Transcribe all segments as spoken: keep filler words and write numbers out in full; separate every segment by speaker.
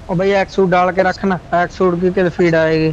Speaker 1: और भैया एक सूट डाल के रखना, एक सूट की किल फीड आएगी।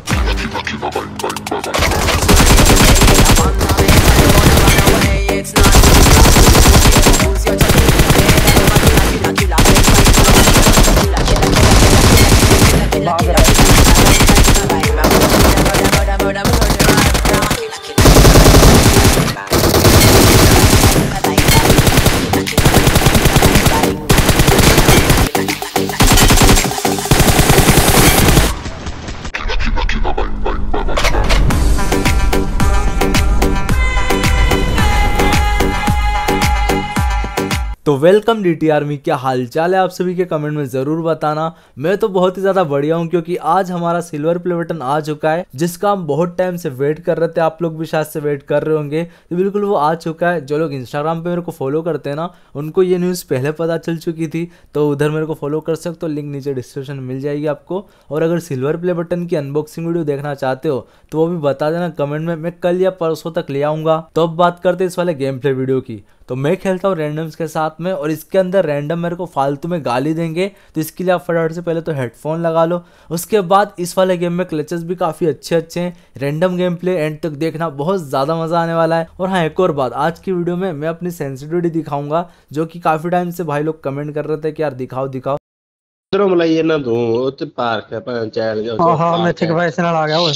Speaker 2: तो वेलकम डी टी आर्मी, क्या हालचाल है आप सभी के कमेंट में ज़रूर बताना। मैं तो बहुत ही ज़्यादा बढ़िया हूँ क्योंकि आज हमारा सिल्वर प्ले बटन आ चुका है जिसका हम बहुत टाइम से वेट कर रहे थे। आप लोग भी शायद से वेट कर रहे होंगे, तो बिल्कुल वो आ चुका है। जो लोग इंस्टाग्राम पे मेरे को फॉलो करते हैं ना, उनको ये न्यूज़ पहले पता चल चुकी थी, तो उधर मेरे को फॉलो कर सकते हो। लिंक नीचे डिस्क्रिप्शन में मिल जाएगी आपको। और अगर सिल्वर प्ले बटन की अनबॉक्सिंग वीडियो देखना चाहते हो तो वो भी बता देना कमेंट में, मैं कल या परसों तक ले आऊँगा। तो अब बात करते हैं इस वाले गेम प्ले वीडियो की। तो मैं खेलता हूँ रैंडम्स के साथ में, और इसके अंदर रैंडम मेरे को फालतू में गाली देंगे, तो इसके लिए आप फटाफट से पहले तो हेडफोन लगा लो। उसके बाद इस वाले गेम में क्लचेस भी काफ़ी अच्छे अच्छे हैं। रैंडम गेम प्ले एंड तक देखना, बहुत ज़्यादा मज़ा आने वाला है। और हाँ, एक और बात, आज की वीडियो में मैं अपनी सेंसिटिविटी दिखाऊंगा, जो कि काफ़ी टाइम से भाई लोग कमेंट कर रहे थे कि यार दिखाओ दिखाओ।
Speaker 3: ना दो ते पार्क है पंचायत जो
Speaker 1: हां हां मैथिक प्रोफेशनल आ गया ओए।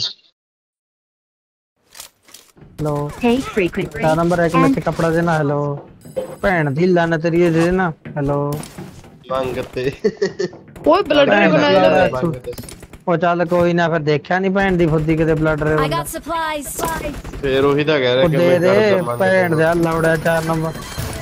Speaker 1: हेलो
Speaker 4: Hey frequent
Speaker 1: क्या नंबर है कि मैथिक कपड़ा देना। हेलो भैन दी लाना तेरी ये देना। हेलो
Speaker 3: मांगते
Speaker 5: ओए ब्लड रे बनाया ले।
Speaker 1: ओ चल कोई ना, फिर देखा नहीं भैन दी फुद्दी किते ब्लड रे
Speaker 4: I got supplies.
Speaker 3: फिर वही तो कह रहा कि
Speaker 1: दे दे भैन दे लौड़ा चार नंबर।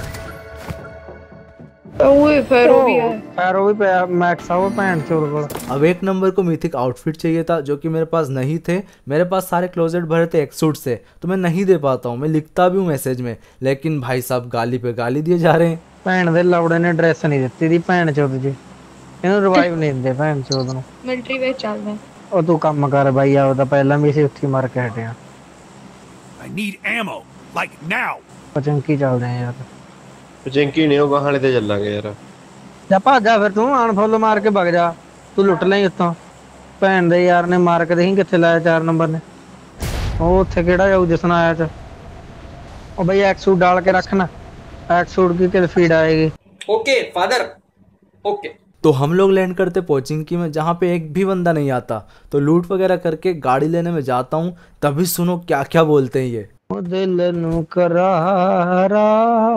Speaker 5: ओए फेरो भी है,
Speaker 1: फेरो भी पे मैक्स आओ भैन चोर को।
Speaker 2: अब एक नंबर को मिथिक आउटफिट चाहिए था, जो कि मेरे पास नहीं थे। मेरे पास सारे क्लोजेट भरे थे एक सूट से, तो मैं नहीं दे पाता हूँ। मैं लिखता भी हूँ मैसेज में, लेकिन भाई साहब गाली पे गाली दिए जा रहे हैं।
Speaker 1: भैन दे लौड़े ने ड्रेस नहीं ਦਿੱਤੀ ਦੀ ਭੈਣ ਚੋਦ ਜੀ, ਇਹਨੂੰ ਰਿਵਾਈਵ ਨਹੀਂ ਦਿੰਦੇ ਭੈਣ ਚੋਦ ਨੂੰ।
Speaker 5: ਮਿਲਟਰੀ ਵਿੱਚ ਚੱਲਦੇ
Speaker 1: ਉਹ ਤੂੰ ਕੰਮ ਕਰ ਬਾਈ, ਆਪਦਾ ਪਹਿਲਾਂ ਵੀ ਅਸੀਂ ਉੱਥੇ ਮਾਰ ਕੇ ਹਟਿਆ।
Speaker 6: I need ammo like now.
Speaker 1: ਪਚੰਕੀ ਚੱਲਦੇ ਆ ਯਾਰ।
Speaker 3: ਪਚੰਕੀ ਨਹੀਂ, ਉਹ ਗਾਹਾਂ ਤੇ ਚੱਲਾਂਗੇ ਯਾਰ।
Speaker 1: ਜਾ ਭੱਜ ਜਾ ਫਿਰ, ਤੂੰ ਅਨਫੋਲੋ ਮਾਰ ਕੇ ਵਗ ਜਾ, ਤੂੰ ਲੁੱਟ ਲਈ ਉੱਥੋਂ। ਭੈਣ ਦੇ ਯਾਰ ਨੇ ਮਾਰ ਕੇ ਦੇਖੀ ਕਿੱਥੇ ਲਾਇਆ ਚਾਰ ਨੰਬਰ ਨੇ। ਉਹ ਉੱਥੇ ਕਿਹੜਾ ਜਾਊ ਜਿਸਨ ਆਇਆ ਚ। ਉਹ ਬਈ ਇੱਕ ਸੂਟ डाल के रखना, एक सूट की किल फीड आएगी।
Speaker 7: Okay father okay.
Speaker 2: तो हम लोग लैंड करते पोचिंकी में, जहाँ पे एक भी बंदा नहीं आता। तो लूट वगैरह करके गाड़ी लेने में जाता हूँ, तभी सुनो क्या क्या बोलते हैं ये।
Speaker 1: ओ दिल नु करारा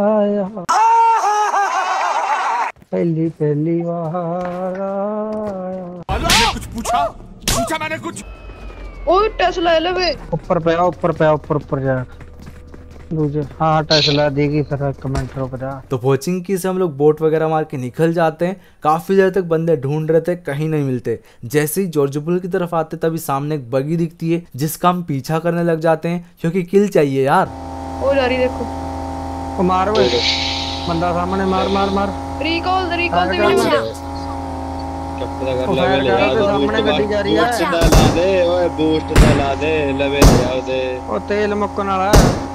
Speaker 1: पहली पहली बार
Speaker 6: मैंने कुछ पूछा पूछा मैंने कुछ।
Speaker 5: ओए टेस्ला ले बे,
Speaker 1: ऊपर पे ऊपर पे ऊपर ऊपर जा दूजे। हाँ टेस्ला देगी फिर कमेंट रो पर।
Speaker 2: तो पोचिंकी से हम लोग बोट वगैरह मार के निकल जाते हैं। काफी देर तक बंदे ढूंढ रहे थे, कहीं नहीं मिलते। जैसे ही जॉर्जपुल की तरफ आते तभी सामने एक बगी दिखती है, जिसका हम पीछा करने लग जाते हैं क्योंकि किल चाहिए यार।
Speaker 5: ओ जा रही देखो,
Speaker 1: ओ मार वे बंदा सामने, मार मार मार।
Speaker 5: रिकॉल रिकॉल दे
Speaker 4: Watch out.
Speaker 3: कपड़ा कर लवे ले आ,
Speaker 1: सामने गड्डी जा रही है।
Speaker 3: बूस्ट ला दे ओए, बूस्ट ला दे, लवे ले आ दे।
Speaker 1: ओ तेल मुक्कन वाला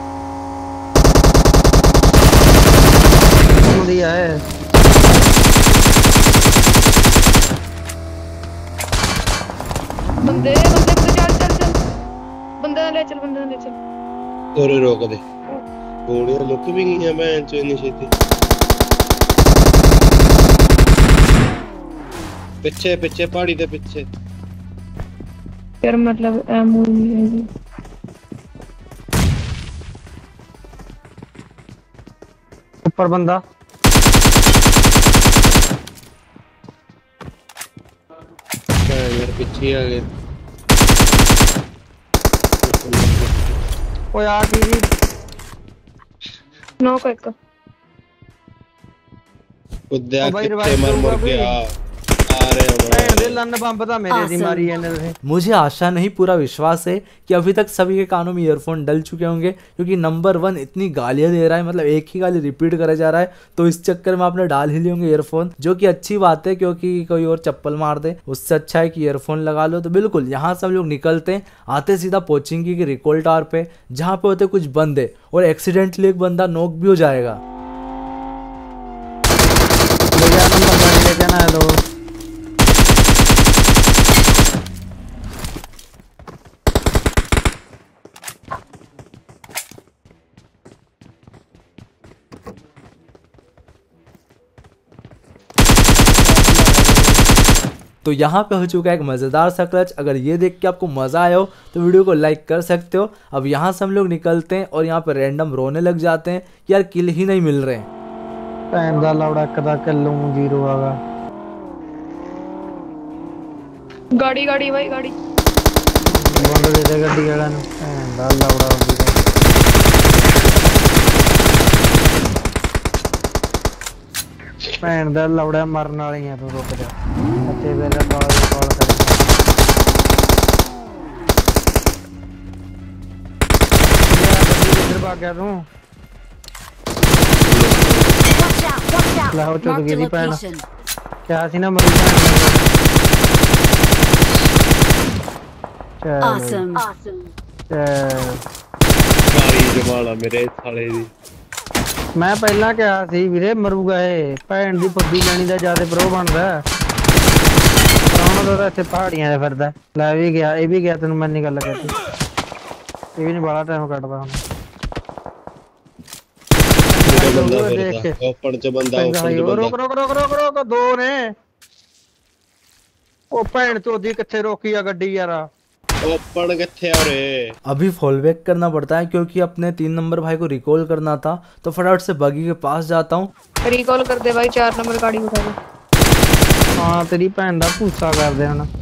Speaker 1: दिया है।
Speaker 5: बंदे बंदे बंदे चल चल चल, बंदे ले चल, बंदे ले चल।
Speaker 3: तोरे रोक दे, गोलियां लुक भी गई हैं भैन चो इतनी छेती। पीछे पीछे पहाड़ी दे पीछे
Speaker 5: यार, मतलब एमो नहीं है जी।
Speaker 1: ऊपर बंदा
Speaker 3: यार, पीछे आ गए।
Speaker 1: ओ यार टीवी
Speaker 5: नो को एक
Speaker 3: खुद आ
Speaker 1: भाई
Speaker 3: के
Speaker 1: रिवाइव
Speaker 3: मर मर
Speaker 1: करूंगा
Speaker 3: गया। आ रहे हो
Speaker 1: भैन दे लन बम ता मेरे दी मारी है।
Speaker 2: मुझे आशा नहीं, पूरा विश्वास है कि अभी तक सभी के कानों में ईयरफोन डल चुके होंगे, क्योंकि नंबर वन इतनी गालियां दे रहा है, मतलब एक ही गाली रिपीट करा जा रहा है। तो इस चक्कर में आपने डाल ही लिए होंगे ईयरफोन, जो कि अच्छी बात है, क्योंकि कोई और चप्पल मार दे उससे अच्छा है कि ईयरफोन लगा लो। तो बिल्कुल यहाँ से हम लोग निकलते हैं, आते सीधा पोचिंकी के रिकॉल टावर पे, जहाँ पे होते कुछ बंदे, और एक्सीडेंटली एक बंदा नॉक भी हो जाएगा।
Speaker 1: हेलो
Speaker 2: तो यहाँ पे हो चुका है एक मज़ेदार सा क्लच। अगर ये देख के आपको मज़ा आया हो तो वीडियो को लाइक कर सकते हो। अब यहाँ से हम लोग निकलते हैं और यहाँ पे रैंडम रोने लग जाते हैं कि यार किल ही नहीं मिल रहे हैं।
Speaker 1: ਭੈਣ ਦਾ ਲੌੜਾ ਕਦਾ ਕਿਲੂ ਜ਼ੀਰੋ ਆਗਾ।
Speaker 5: गाड़ी गाड़ी भाई गाड़ी
Speaker 1: ਬੰਦ ਦੇ ਦੇ ਗੱਡੀ ਵਾਲਿਆਂ ਨੂੰ। ਭੈਣ ਦਾ ਲੌੜਾ ਹੋ ਗਿਆ। ਭੈਣ ਦਾ ਲੌੜਾ ਮਰਨ ਵਾਲੀ ਆ ਤੂੰ, ਰੁਕ ਜਾ। ਅੱਤੇ ਵੇਲੇ ਕਾਲ ਕਾਲ ਕਰ। ਇੱਧਰ ਭੱਗ ਗਿਆ ਤੂੰ। ਲੈ ਹੋ ਚੁੱਕ ਗਈ ਭੈਣ। ਕਿਆ ਸੀ ਨਾ ਮਰੀ ਭੈਣ ਚਲ
Speaker 4: Awesome. Awesome.
Speaker 1: ਚਲ
Speaker 3: ਕਾਲੀ ਜਮਾਲਾ ਮੇਰੇ ਸਾਲੇ ਦੀ।
Speaker 1: ਮੈਂ ਪਹਿਲਾਂ ਕਿਹਾ ਸੀ ਵੀਰੇ ਮਰੂਗਾ ਇਹ। ਭੈਣ ਦੀ ਫੁੱਦੀ ਲੈਣੀ ਦਾ ਜਿਆਦਾ ਪ੍ਰੋ ਬਣਦਾ। ਪਰਾਉਣਾ ਤਾਂ ਇੱਥੇ ਪਹਾੜੀਆਂ 'ਤੇ ਫਿਰਦਾ। ਲੈ ਵੀ ਗਿਆ, ਇਹ ਵੀ ਗਿਆ। ਤੈਨੂੰ ਮੈਂ ਨਹੀਂ ਗੱਲ ਕਰਦੀ। ਇਹ ਵੀ ਨਹੀਂ ਬਾਲਾ ਟਾਈਮ ਕੱਢਦਾ ਹੁਣ।
Speaker 3: ਬੰਦਾ ਫਿਰਦਾ ਓਪਨ ਚ ਬੰਦਾ ਓਪਨ ਚ ਬੰਦਾ।
Speaker 1: ਰੁਕ ਰੁਕ ਰੁਕ ਰੁਕ ਰੁਕ ਦੋ ਨੇ। ਉਹ ਭੈਣ ਚੋਦੀ ਕਿੱਥੇ ਰੋਕੀ ਆ ਗੱਡੀ ਯਾਰ।
Speaker 3: ओपन किथे आ रे।
Speaker 2: अभी फॉल बैक करना पड़ता है क्योंकि अपने तीन नंबर भाई को रिकॉल करना था, तो फटाफट से बगी के पास जाता हूँ।
Speaker 5: रिकॉल कर दे भाई, चार नंबर गाड़ी उठा दे।
Speaker 1: हाँ तेरी भैन दा भूसा कर दे हन।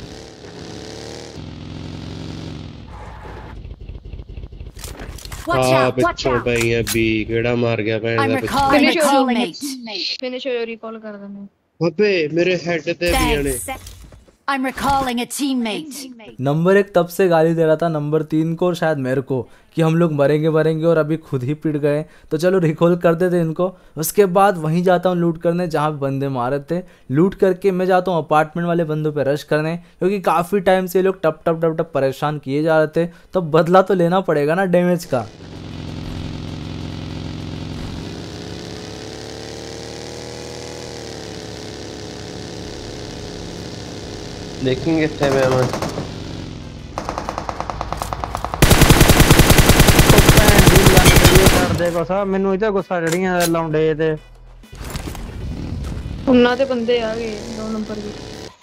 Speaker 4: Watch
Speaker 3: आ
Speaker 4: out! Watch
Speaker 3: पिछों
Speaker 4: out!
Speaker 3: पे है बी केड़ा मार गया भैन
Speaker 4: I'm
Speaker 3: दा पिछों।
Speaker 4: recalling a
Speaker 5: Finish हो जाओ।
Speaker 4: teammate.
Speaker 5: फिनिश हो रिकॉल कर देना।
Speaker 3: अबे मेरे हेड ते भी आने।
Speaker 4: Thanks. I'm recalling a teammate.
Speaker 2: Number एक तब से गाली दे रहा था नंबर तीन को और शायद मेरे को कि हम लोग मरेंगे मरेंगे और अभी खुद ही पिट गए। तो चलो रिकॉल कर देते इनको। उसके बाद वहीं जाता हूँ लूट करने जहाँ बंदे मारे थे। लूट करके मैं जाता हूँ अपार्टमेंट वाले बंदों पे रश करने, क्योंकि काफ़ी टाइम से ये लोग टप टप टप टप परेशान किए जा रहे थे। तो बदला तो लेना पड़ेगा ना डैमेज का।
Speaker 3: देखेंगे थे मैं मैं
Speaker 1: ਭੈਣ ਦੀ ਲੰਨ ਕਰੀਏ ਛੱਡਦੇ ਗੁੱਸਾ। ਮੈਨੂੰ ਇਹ ਤਾਂ ਗੁੱਸਾ ਜਿਹੜੀਆਂ ਲਾਉਂਦੇ ਤੇ
Speaker 5: ਉਹਨਾਂ ਦੇ ਬੰਦੇ ਆ ਗਏ ਦੋ ਨੰਬਰ ਦੇ।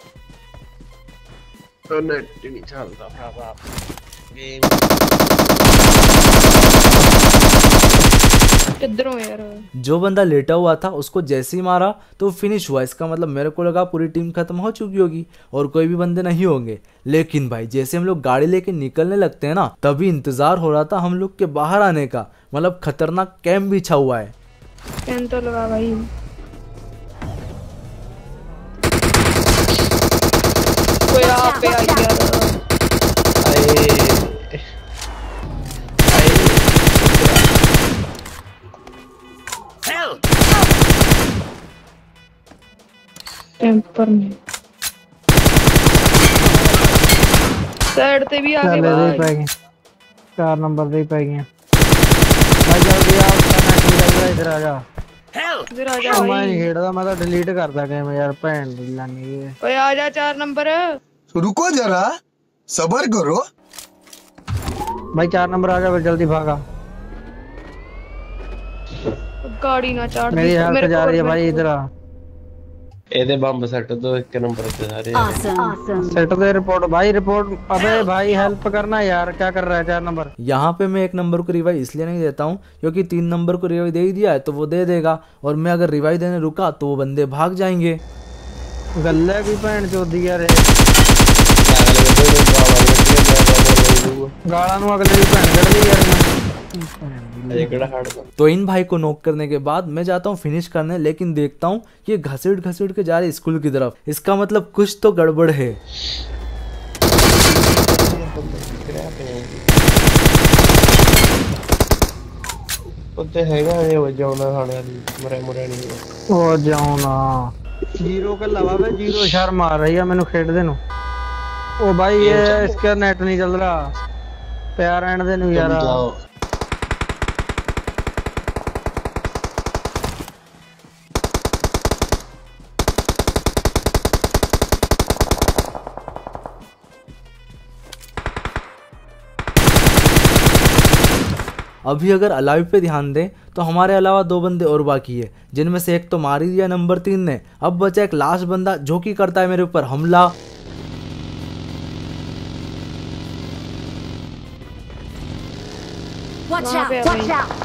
Speaker 3: तो नेट नहीं चलता भरा गेम।
Speaker 5: किधरों यार।
Speaker 2: जो बंदा लेटा हुआ था उसको जैसे ही मारा तो फिनिश हुआ। इसका मतलब मेरे को लगा पूरी टीम खत्म हो चुकी होगी और कोई भी बंदे नहीं होंगे। लेकिन भाई जैसे हम लोग गाड़ी लेके निकलने लगते हैं ना, तभी इंतजार हो रहा था हम लोग के बाहर आने का। मतलब खतरनाक कैंप बिछा हुआ है।
Speaker 5: कैन तो लगा भाई। कोई आप पे आ गया। टेम्पर में साइड ते भी आ गए
Speaker 1: ਚੱਲ ਇਹਦੇ ਹੀ ਪੈ
Speaker 5: भाई।
Speaker 1: ਗਏ। ਚਾਰ ਨੰਬਰ ਦੇ ਹੀ ਪੈ ਗਈਆਂ। ਭਾਈ ਜਲਦੀ ਆ ਉੱਠਣਾ। ਇੱਧਰ ਆ ਜਾ।
Speaker 5: इधर आ जा
Speaker 1: ਮੈਂ
Speaker 5: भाई।
Speaker 1: ਨਹੀਂ ਖੇਡਦਾ, ਮੈਂ ਤਾਂ ਡਿਲੀਟ ਕਰਦਾ ਗੇਮ ਯਾਰ। ਭੈਣ ਦੀ ਲਾਨੀ ਇਹ।
Speaker 5: ओए आ जा चार नंबर।
Speaker 6: रुको जरा सबर करो।
Speaker 1: भाई चार नंबर आ जा फिर जल्दी भागा।
Speaker 5: गाड़ी ना चाड़
Speaker 1: मेरी हेल्थ जा रही है भाई। इधर आ।
Speaker 3: ਇਹਦੇ ਬੰਬ ਸੈੱਟ ਦੋ ਇੱਕ ਨੰਬਰ ਤੇ ਸਾਰੇ।
Speaker 4: Awesome. Awesome.
Speaker 1: सेट दे रिपोर्ट भाई रिपोर्ट। अबे भाई हेल्प करना यार, क्या कर रहा है चार नंबर।
Speaker 2: यहाँ पे मैं एक नंबर को रिवाइव इसलिए नहीं देता हूँ क्योंकि तीन नंबर को रिवाइव दे ही दिया है तो वो दे देगा, और मैं अगर रिवाइव देने रुका तो वो बंदे भाग जाएंगे।
Speaker 1: गल्ले की भैन चोदी यार। गाला नु अगले की भैन कड़ ली यार मैं।
Speaker 3: ਇਹ ਕਿਹੜਾ ਹੜਦਾ।
Speaker 2: तो इन भाई को नॉक करने के बाद मैं जाता हूँ फिनिश करने, लेकिन देखता हूँ कि घसीट घसीट के जा रहे स्कूल की तरफ। इसका मतलब कुछ तो गड़बड़ है।
Speaker 3: ਉੱਤੇ ਹੈਗਾ ਇਹ ਵਜਾਉਣਾ ਖਾਣੇ ਵਾਲੀ ਮਰੇ ਮੁਰੇ ਨਹੀਂ।
Speaker 1: ओ जाओ ना। जीरो के अलावा वे जीरो शर मार रही है मैंने खेडदे नु। ओ भाई ये इसका नेट नहीं चल रहा। प्यार रहने दे नु यार।
Speaker 2: अभी अगर अलाइव पे ध्यान दें तो तो हमारे अलावा दो बंदे और बाकी है, जिनमें से एक तो मार ही दिया नंबर तीन ने। अब बचा एक लास्ट बंदा जो कि करता है मेरे ऊपर हमला।
Speaker 4: Watch
Speaker 5: वहाँ
Speaker 4: out!
Speaker 5: पे
Speaker 4: Watch
Speaker 5: अभी।
Speaker 4: out!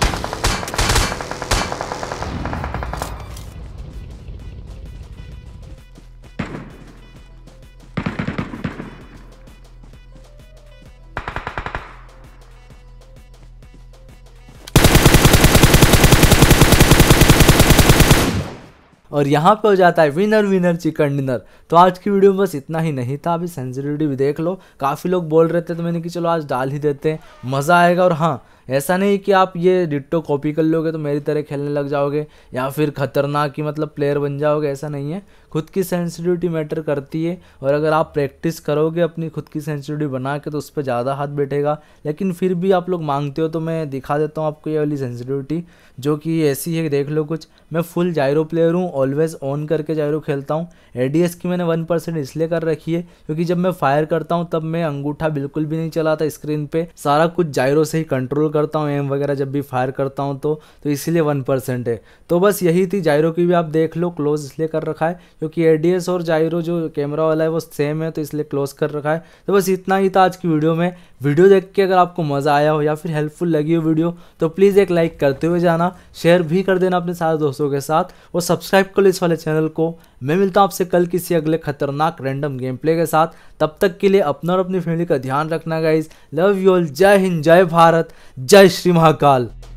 Speaker 2: और यहाँ पे हो जाता है विनर विनर चिकन डिनर। तो आज की वीडियो में बस इतना ही नहीं था, अभी सेंसिटिविटी भी देख लो। काफ़ी लोग बोल रहे थे तो मैंने कि चलो आज डाल ही देते हैं, मज़ा आएगा। और हाँ, ऐसा नहीं कि आप ये डिट्टो कॉपी कर लोगे तो मेरी तरह खेलने लग जाओगे या फिर खतरनाक ही मतलब प्लेयर बन जाओगे, ऐसा नहीं है। खुद की सेंसिटिविटी मैटर करती है, और अगर आप प्रैक्टिस करोगे अपनी खुद की सेंसिटिविटी बना के तो उस पर ज़्यादा हाथ बैठेगा। लेकिन फिर भी आप लोग मांगते हो तो मैं दिखा देता हूँ आपको ये वाली सेंसिटिविटी, जो कि ऐसी है, देख लो कुछ। मैं फुल जायरो प्लेयर हूँ, ऑलवेज ऑन करके जायरो खेलता हूँ। एडीएस की मैंने वन परसेंट इसलिए कर रखी है क्योंकि जब मैं फायर करता हूँ तब मैं अंगूठा बिल्कुल भी नहीं चलाता स्क्रीन पे, सारा कुछ जायरो से ही कंट्रोल करता हूँ, एम वगैरह जब भी फायर करता हूँ तो तो इसलिए वन परसेंट है। तो बस यही थी, जायरो की भी आप देख लो, क्लोज इसलिए कर रखा है क्योंकि एडीएस और जायरो जो कैमरा वाला है वो सेम है, तो इसलिए क्लोज कर रखा है। तो बस इतना ही था आज की वीडियो में। वीडियो देख के अगर आपको मज़ा आया हो या फिर हेल्पफुल लगी हो वीडियो तो प्लीज़ एक लाइक करते हुए जाना, शेयर भी कर देना अपने सारे दोस्तों के साथ, और सब्सक्राइब कर लो इस वाले चैनल को। मैं मिलता हूँ आपसे कल किसी अगले खतरनाक रैंडम गेम प्ले के साथ। तब तक के लिए अपना और अपनी फैमिली का ध्यान रखना गाइज। Love you all. जय हिंद, जय भारत, जय श्री महाकाल।